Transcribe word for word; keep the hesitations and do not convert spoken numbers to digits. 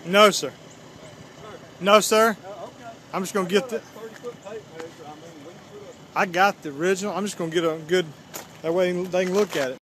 No, sir. No, sir. Uh, okay. I'm just gonna get the. thirty foot tape measure. I mean, we can put a I got the original. I'm just gonna get a good. That way they can look at it.